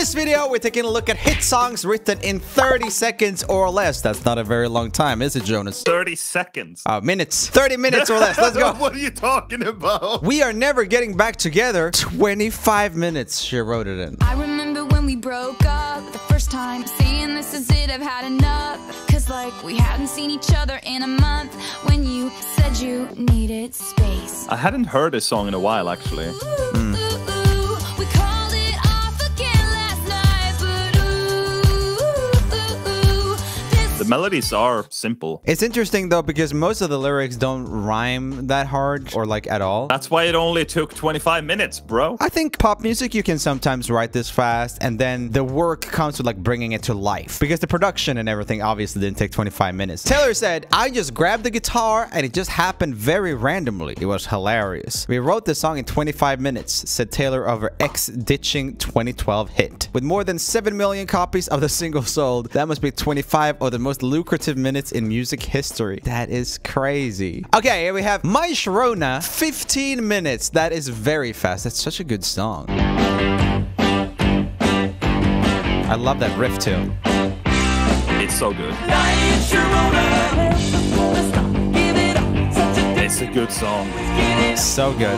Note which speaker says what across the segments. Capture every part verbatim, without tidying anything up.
Speaker 1: this video, we're taking a look at hit songs written in thirty seconds or less. That's not a very long time, is it, Jonas?
Speaker 2: thirty seconds.
Speaker 1: Uh, minutes. thirty minutes or less. Let's go.
Speaker 2: What are you talking about?
Speaker 1: We are never getting back together. twenty-five minutes, she wrote it in.
Speaker 3: I remember when we broke up the first time, saying this is it, I've had enough. Cause like we hadn't seen each other in a month, when you said you needed space.
Speaker 2: I hadn't heard this song in a while, actually.
Speaker 1: Mm.
Speaker 3: We called it off again last night, but ooh, this
Speaker 2: The melodies are simple.
Speaker 1: It's interesting though, because most of the lyrics don't rhyme that hard or like at all.
Speaker 2: That's why it only took twenty-five minutes, bro.
Speaker 1: I think pop music, you can sometimes write this fast, and then the work comes with like bringing it to life, because the production and everything obviously didn't take twenty-five minutes. Taylor said, I just grabbed the guitar and it just happened very randomly. It was hilarious. We wrote the song in twenty-five minutes, said Taylor of her ex-ditching twenty twelve hit. With more than seven million copies of the single sold, that must be twenty-five of the most lucrative minutes in music history. That is crazy. Okay, here we have My Sharona, fifteen minutes. That is very fast. That's such a good song. I love that riff too.
Speaker 2: It's so good. It's a good song.
Speaker 1: So good.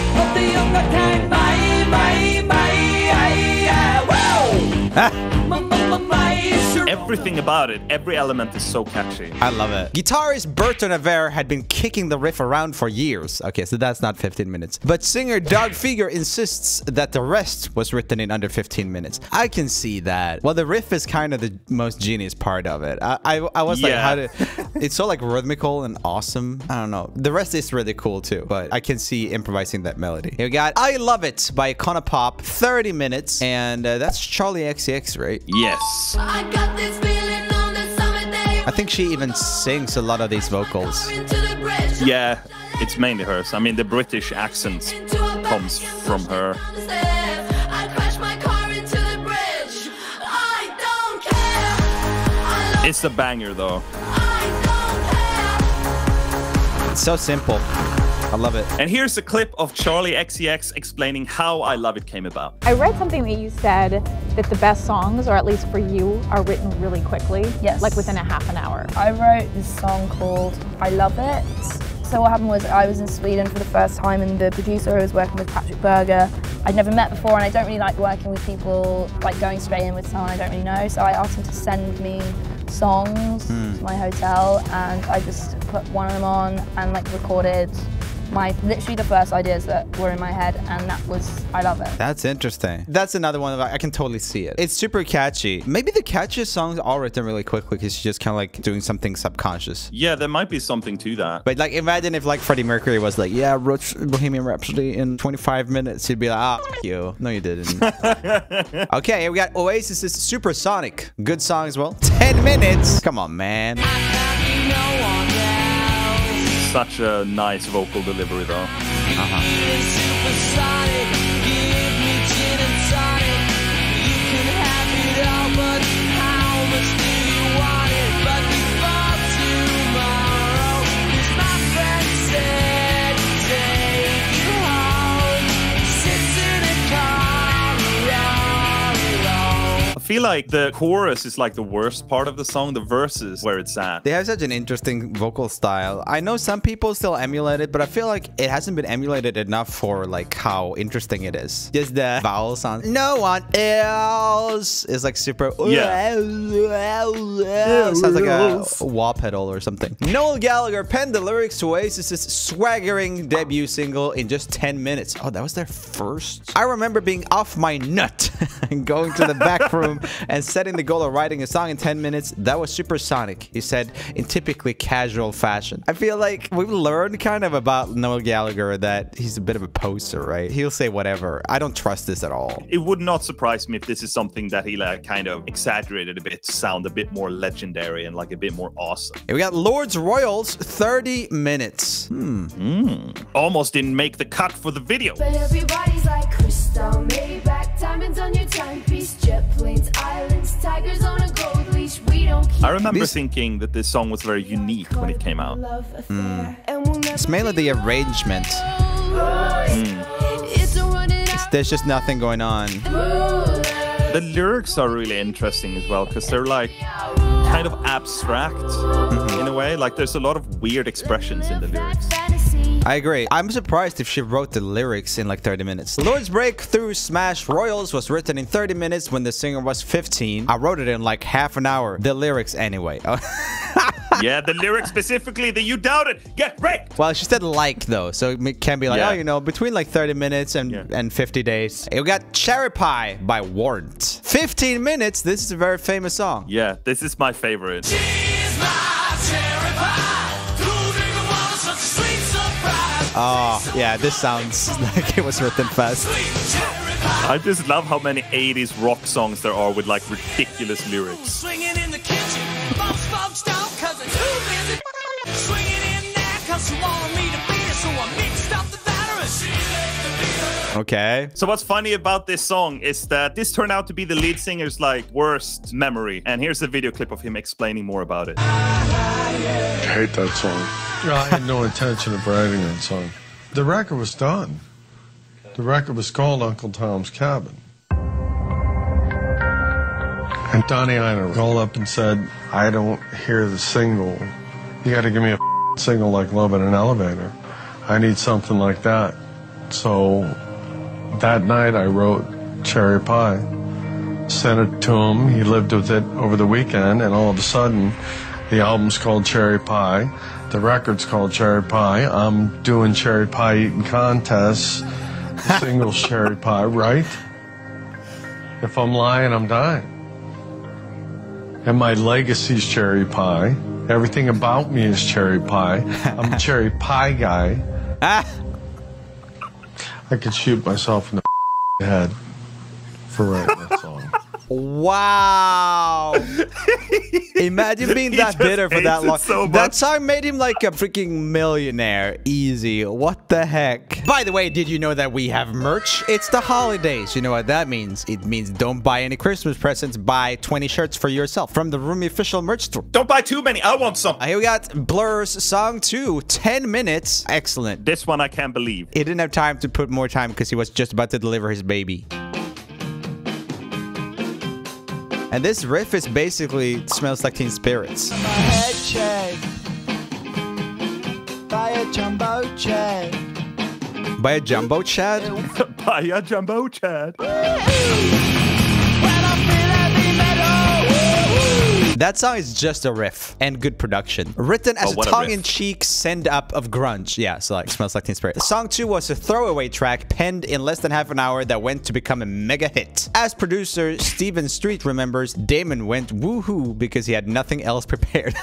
Speaker 2: Everything about it, every element is so catchy.
Speaker 1: I love it. Guitarist Burton Aver had been kicking the riff around for years. Okay, so that's not fifteen minutes. But singer Doug Fieger insists that the rest was written in under fifteen minutes. I can see that. Well, the riff is kind of the most genius part of it. I I, I was like,
Speaker 2: Yeah.
Speaker 1: how did... It's so like rhythmical and awesome. I don't know. The rest is really cool too, but I can see improvising that melody. Here we got I Love It by Econopop, thirty minutes. And uh, that's Charlie X C X, right?
Speaker 2: Yes.
Speaker 3: I got this feeling on the summer day.
Speaker 1: I think she even sings a lot of these vocals.
Speaker 2: Yeah, it's mainly hers. I mean, the British accent comes from her. It's a banger, though.
Speaker 1: It's so simple. I love it.
Speaker 2: And here's a clip of Charlie X C X explaining how I Love It came about.
Speaker 4: I read something that you said that the best songs, or at least for you, are written really quickly.
Speaker 5: Yes.
Speaker 4: Like within a half an hour.
Speaker 5: I wrote this song called I Love It. So what happened was I was in Sweden for the first time, and the producer who was working with Patrick Berger, I'd never met before, and I don't really like working with people, like going straight in with someone I don't really know. So I asked him to send me songs
Speaker 1: Mm.
Speaker 5: to my hotel, and I just put one of them on and like recorded my literally the first ideas that were in my head, and that was I Love It.
Speaker 1: That's interesting. That's another one that I can totally see it. It's super catchy. Maybe the catchiest songs are written really quickly because she's just kind of like doing something subconscious.
Speaker 2: Yeah, there might be something to that.
Speaker 1: But like, imagine if like Freddie Mercury was like, yeah, I wrote Bohemian Rhapsody in twenty-five minutes. He'd be like, ah, f you. No, you didn't. Okay, here we got Oasis's Supersonic. Good song as well. ten minutes. Come on, man.
Speaker 2: Such a nice vocal delivery, though. I feel like the chorus is like the worst part of the song. The verses where it's at.
Speaker 1: They have such an interesting vocal style. I know some people still emulate it, but I feel like it hasn't been emulated enough for like how interesting it is. Just the vowel sound. No one else is like super.
Speaker 2: Yeah.
Speaker 1: Sounds like a wah pedal or something. Noel Gallagher penned the lyrics to Oasis's swaggering debut single in just ten minutes. Oh, that was their first. I remember being off my nut and going to the back room and setting the goal of writing a song in ten minutes. That was supersonic, he said, in typically casual fashion. I feel like we've learned kind of about Noel Gallagher that he's a bit of a poser, right? He'll say whatever. I don't trust this at all.
Speaker 2: It would not surprise me if this is something that he like kind of exaggerated a bit to sound a bit more legendary and like a bit more awesome.
Speaker 1: Here we got Lords Royals, thirty minutes. Hmm.
Speaker 2: Mm. Almost didn't make the cut for the video.
Speaker 6: But everybody's like crystal, Maybach, diamonds on your timepiece, jet planes, islands, tigers on a gold leash. We don't keep
Speaker 2: I remember
Speaker 1: This-
Speaker 2: thinking that this song was very unique when it came out.
Speaker 1: Mm. It's mainly the arrangement.
Speaker 2: Mm.
Speaker 1: There's just nothing going on.
Speaker 2: The lyrics are really interesting as well because they're like kind of abstract mm-hmm. in a way. Like there's a lot of weird expressions in the lyrics.
Speaker 1: I agree. I'm surprised if she wrote the lyrics in like thirty minutes. Lord's Breakthrough Smash Royals was written in thirty minutes when the singer was fifteen. I wrote it in like half an hour. The lyrics anyway.
Speaker 2: Yeah, the lyrics specifically that you doubted. Get wrecked.
Speaker 1: Well, she said like though, so it can be like, yeah. oh, you know, between like thirty minutes and, yeah. and fifty days. We got Cherry Pie by Warrant. fifteen minutes. This is a very famous song.
Speaker 2: Yeah, this is my favorite.
Speaker 7: She's my cherry pie.
Speaker 1: Oh, yeah, this sounds like it was written fast.
Speaker 2: I just love how many eighties rock songs there are with like ridiculous lyrics.
Speaker 7: Swinging in the kitchen, most folks don't cause they're too busy. Swinging in there cause she wanted me to beat her, so I mixed up the battery.
Speaker 1: Okay.
Speaker 2: So what's funny about this song is that this turned out to be the lead singer's like worst memory. And here's a video clip of him explaining more about it.
Speaker 8: I hate that song. I had no intention of writing that song. The record was done. The record was called Uncle Tom's Cabin. And Donnie Ienner called up and said, I don't hear the single. You got to give me a single like Love in an Elevator. I need something like that. So that night I wrote Cherry Pie, sent it to him. He lived with it over the weekend, and all of a sudden the album's called Cherry Pie. The record's called Cherry Pie. I'm doing cherry pie eating contests. The single's Cherry Pie, right? If I'm lying, I'm dying. And my legacy's Cherry Pie. Everything about me is Cherry Pie. I'm a cherry pie guy. I could shoot myself in the head for writing that song.
Speaker 1: Wow. Imagine being that bitter for that long. So that song made him like a freaking millionaire. Easy. What the heck? By the way, did you know that we have merch? It's the holidays. You know what that means? It means don't buy any Christmas presents. Buy twenty shirts for yourself from the Rumi official merch store.
Speaker 2: Don't buy too many. I want some.
Speaker 1: Here we got Blur's song two. ten minutes. Excellent.
Speaker 2: This one I can't believe.
Speaker 1: He didn't have time to put more time because he was just about to deliver his baby. And this riff is basically Smells Like Teen Spirits.
Speaker 9: My head shaved by a jumbo Chad.
Speaker 1: By a jumbo Chad?
Speaker 2: By a jumbo Chad.
Speaker 1: That song is just a riff and good production. Written as
Speaker 2: oh,
Speaker 1: a tongue-in-cheek send-up of grunge. Yeah, so like Smells Like Teen Spirit. Song two was a throwaway track penned in less than half an hour that went to become a mega hit. As producer Steven Street remembers, Damon went woohoo because he had nothing else prepared.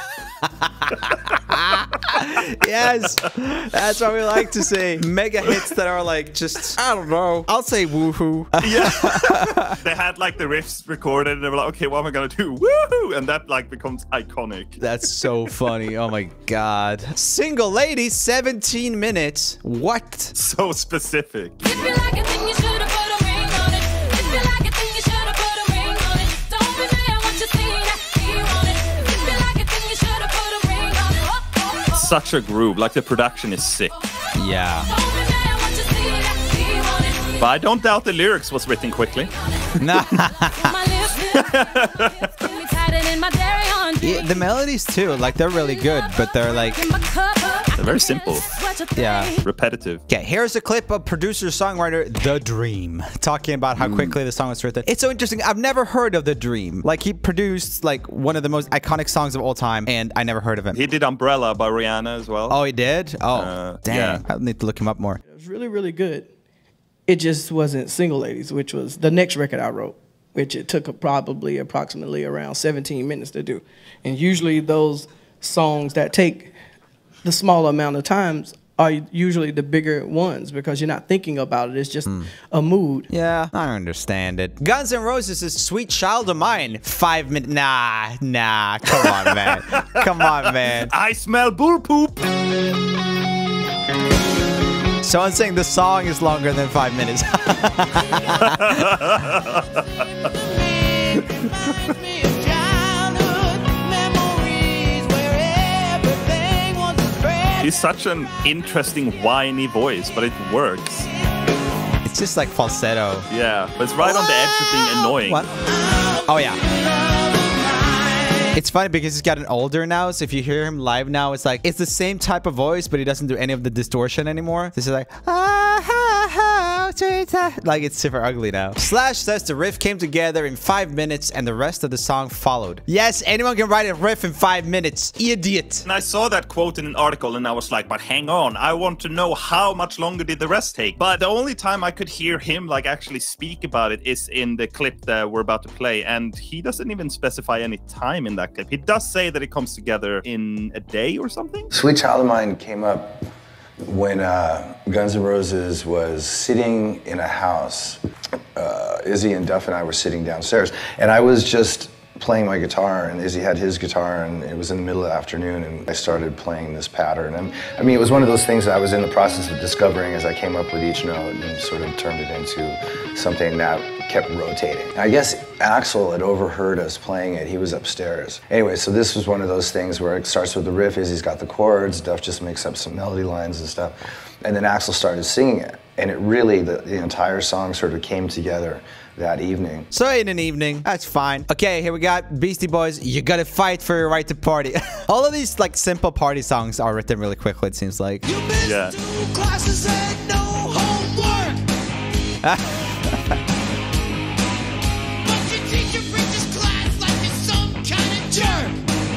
Speaker 1: Yes, that's what we like to say. Mega hits that are like just, I don't know. I'll say woohoo.
Speaker 2: Yeah. They had like the riffs recorded and they were like, okay, what am I gonna do? Woohoo! And that like becomes iconic.
Speaker 1: That's so funny. Oh my god. Single Lady, seventeen minutes. What?
Speaker 2: So specific.
Speaker 3: If you like a thing, you should have put a ring on it. If you like a thing, you should have put a ring on it. Don't be mad what you see that he want it. If you like a thing, you should have put a ring on it. Oh, oh, oh.
Speaker 2: Such a groove. Like the production is sick.
Speaker 1: Yeah.
Speaker 3: Don't be mad what you see that he want it.
Speaker 2: But I don't doubt the lyrics was written quickly.
Speaker 1: Nah.
Speaker 3: My lips, lips, in my dairy on
Speaker 1: Yeah, the melodies too, like they're really good, but they're like
Speaker 2: they're very simple.
Speaker 1: Yeah,
Speaker 2: repetitive.
Speaker 1: Okay, here's a clip of producer-songwriter The Dream talking about how mm. quickly the song was written. It's so interesting. I've never heard of The Dream. Like he produced like one of the most iconic songs of all time, and I never heard of him.
Speaker 2: He did Umbrella by Rihanna as well.
Speaker 1: Oh, he did? Oh,
Speaker 2: uh,
Speaker 1: dang.
Speaker 2: Yeah.
Speaker 1: I need to look him up more.
Speaker 10: It was really, really good. It just wasn't Single Ladies, which was the next record I wrote, which it took a, probably approximately around seventeen minutes to do. And usually those songs that take the smaller amount of times are usually the bigger ones because you're not thinking about it. It's just mm. a mood.
Speaker 1: Yeah, I understand it. Guns N' Roses' Sweet Child of Mine. Five minutes. Nah, nah. Come on, man. Come on, man.
Speaker 2: I smell bull poop.
Speaker 1: Someone's saying the song is longer than five minutes.
Speaker 2: He's such an interesting whiny voice, but it works.
Speaker 1: It's It's just like falsetto.
Speaker 2: Yeah, but it's right on the edge of being annoying.
Speaker 1: What? Oh, yeah. It's funny because he's gotten older now, so if you hear him live now, it's like, it's the same type of voice, but he doesn't do any of the distortion anymore. This is like, ah, ha, ha, sweet, ah. Like, it's super ugly now. Slash says the riff came together in five minutes and the rest of the song followed. Yes, anyone can write a riff in five minutes. Idiot.
Speaker 2: And I saw that quote in an article and I was like, but hang on, I want to know how much longer did the rest take? But the only time I could hear him like actually speak about it is in the clip that we're about to play, and he doesn't even specify any time in that clip. He does say that it comes together in a day or something.
Speaker 11: Sweet Child of Mine came up when uh, Guns N' Roses was sitting in a house. Uh, Izzy and Duff and I were sitting downstairs, and I was just playing my guitar, and Izzy had his guitar, and it was in the middle of the afternoon, and I started playing this pattern. And I mean, it was one of those things that I was in the process of discovering as I came up with each note and sort of turned it into something that kept rotating. I guess Axl had overheard us playing it. He was upstairs. Anyway, so this was one of those things where it starts with the riff, Izzy's got the chords, Duff just makes up some melody lines and stuff, and then Axl started singing it. And it really, the, the entire song sort of came together that evening.
Speaker 1: So in an evening, that's fine. Okay, here we got Beastie Boys, You Gotta Fight for Your Right to Party. All of these like simple party songs are written really quickly, it seems like.
Speaker 7: You missed
Speaker 2: Yeah.
Speaker 7: two classes and no homework. But your teacher preaches class like it's some kind of jerk.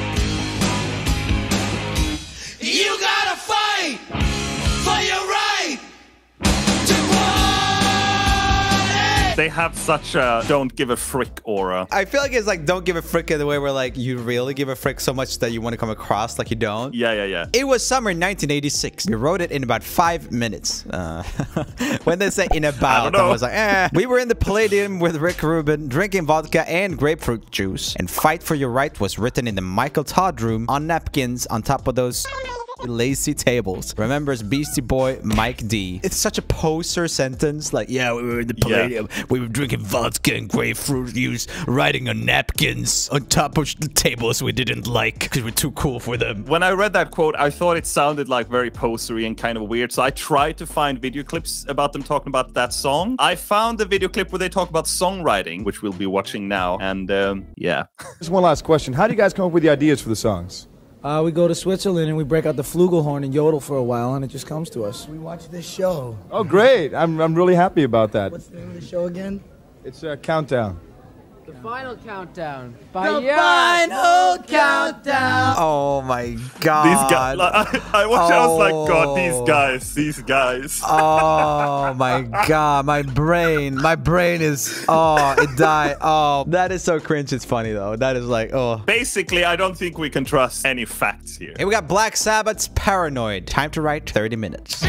Speaker 7: You gotta fight for your right to party.
Speaker 2: They have such a don't give a frick aura.
Speaker 1: I feel like it's like don't give a frick in the way where like you really give a frick so much that you want to come across like you don't.
Speaker 2: Yeah, yeah, yeah.
Speaker 1: It was summer nineteen eighty-six. We wrote it in about five minutes. Uh, when they say in about, I, I was like, eh. We were in the Palladium with Rick Rubin, drinking vodka and grapefruit juice. And Fight for Your Right was written in the Michael Todd room on napkins on top of those lazy tables. Remembers Beastie Boy Mike D. It's such a poser sentence. Like, yeah, we were in the Palladium. Yeah. We were drinking vodka and grapefruit juice, writing on napkins on top of the tables we didn't like because we're too cool for them.
Speaker 2: When I read that quote, I thought it sounded like very posery and kind of weird. So I tried to find video clips about them talking about that song. I found the video clip where they talk about songwriting, which we'll be watching now. And um, yeah.
Speaker 12: Just one last question. How do you guys come up with the ideas for the songs?
Speaker 13: Uh, we go to Switzerland and we break out the flugelhorn and yodel for a while, and it just comes to us.
Speaker 9: We watch this show.
Speaker 12: Oh, great. I'm, I'm really happy about that.
Speaker 9: What's the name of the show again?
Speaker 12: It's a Countdown.
Speaker 14: The final countdown.
Speaker 9: The final countdown.
Speaker 1: Oh my god.
Speaker 2: These guys. Like, I, I watched. Oh. I was like, God, these guys, these guys.
Speaker 1: Oh my god, my brain, my brain is. Oh, it died. Oh, that is so cringe. It's funny though. That is like, oh.
Speaker 2: Basically, I don't think we can trust any facts here.
Speaker 1: Here we got Black Sabbath's Paranoid. Time to write thirty minutes.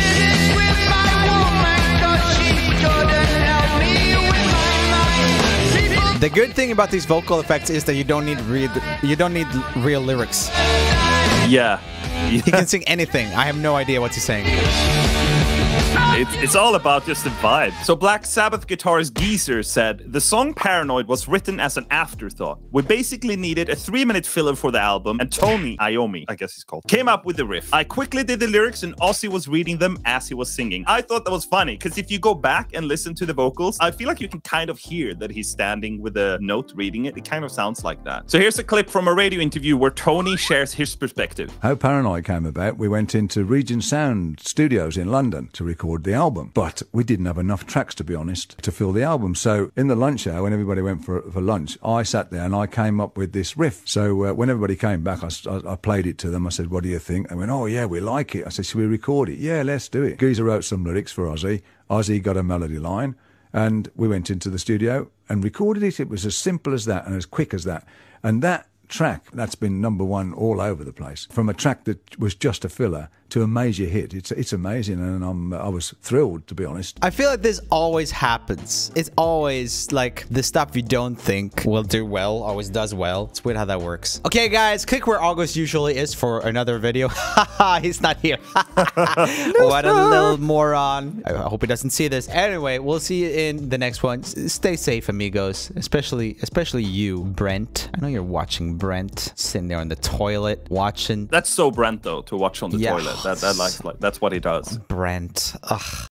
Speaker 1: The good thing about these vocal effects is that you don't need real, you don't need real lyrics.
Speaker 2: Yeah. yeah.
Speaker 1: He can sing anything. I have no idea what he's saying.
Speaker 2: It's, it's all about just the vibe. So Black Sabbath guitarist Geezer said, the song Paranoid was written as an afterthought. We basically needed a three-minute filler for the album, and Tony Iommi, I guess he's called, came up with the riff. I quickly did the lyrics, and Ozzy was reading them as he was singing. I thought that was funny, because if you go back and listen to the vocals, I feel like you can kind of hear that he's standing with a note reading it. It kind of sounds like that. So here's a clip from a radio interview where Tony shares his perspective.
Speaker 15: How Paranoid came about, we went into Regent Sound Studios in London to record the album, but we didn't have enough tracks, to be honest, to fill the album. So in the lunch hour, when everybody went for, for lunch, I sat there and I came up with this riff. So uh, when everybody came back, I, I, I played it to them. I said, what do you think? They went, oh yeah, we like it. I said, should we record it? Yeah, let's do it. Geezer wrote some lyrics for Ozzy. Ozzy got a melody line, and we went into the studio and recorded it. It was as simple as that and as quick as that. And that track, that's been number one all over the place. From a track that was just a filler to a major hit. It's it's amazing, and I'm, I was thrilled, to be honest.
Speaker 1: I feel like this always happens. It's always like the stuff you don't think will do well always does well. It's weird how that works. Okay, guys, click where August usually is for another video. Haha, he's not here. What a little moron. I hope he doesn't see this. Anyway, we'll see you in the next one. Stay safe, amigos. Especially, especially you, Brent. I know you're watching Brent, sitting there on the toilet, watching.
Speaker 2: That's so Brent, though, to watch on the
Speaker 1: yeah.
Speaker 2: toilet. That, that like, like that's what he does.
Speaker 1: Brent. Ugh.